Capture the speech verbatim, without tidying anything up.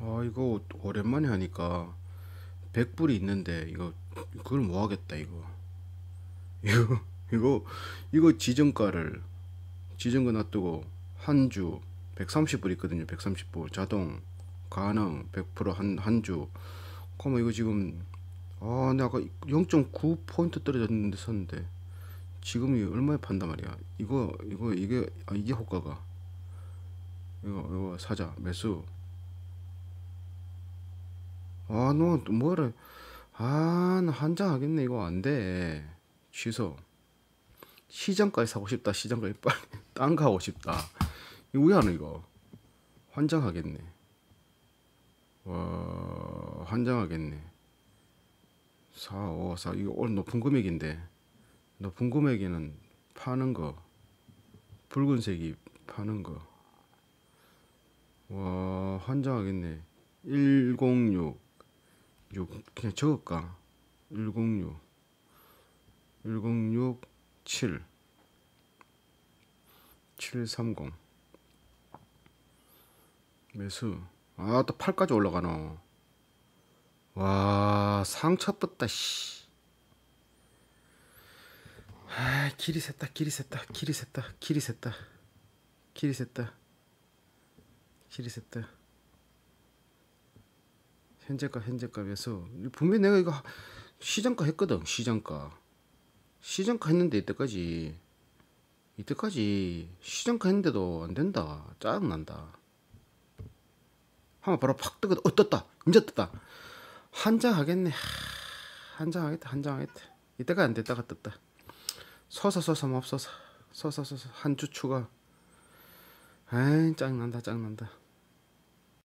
아, 이거 오랜만에 하니까 백 불이 있는데 이거 그걸 뭐 하겠다 이거. 이거 이거 이거 지정가를 지정가 놔두고 한 주 백삼십 불 있거든요. 백삼십 불 자동 가능 백 퍼센트 한 한 주. 그러면 이거 지금 아, 내가 영 점 구 포인트 떨어졌는데 샀는데 지금이 얼마에 판단 말이야. 이거 이거 이게 아, 이게 효과가. 이거 이거 사자 매수. 아, 너 뭐래. 아, 나 환장하겠네. 이거 안 돼. 취소. 시장가에 사고 싶다. 시장가에 빨리 딴 거 하고 싶다. 이거 왜 하노 이거. 환장하겠네. 와, 환장하겠네. 사, 오, 사. 이거 오늘 높은 금액인데. 높은 금액에는 파는 거. 붉은색이 파는 거. 와, 환장하겠네. 일공육. 육. 그냥 적을까? 일공육. 일공육 칠. 칠삼공. 매수. 아, 또 팔까지 올라가노. 와, 상처 떴다 씨. 아, 길이 샜다 길이 샜다 길이 샜다 길이 샜다 길이 샜다 길이 샜다. 현재가 현재가 매수. 분명히 내가 이거 시장가 했거든. 시장가 시장가 했는데 이때까지 이때까지 시장가 했는데도 안 된다. 짜증난다. 한번 바로 팍 뜨거든. 어, 떴다. 이제 떴다. 한장하겠네. 한장하겠다. 한장하겠다. 이때가 안 됐다가 떴다. 서서 서서 맙소사. 서서 서서 한 주 추가. 아이, 짜증난다 짜증난다.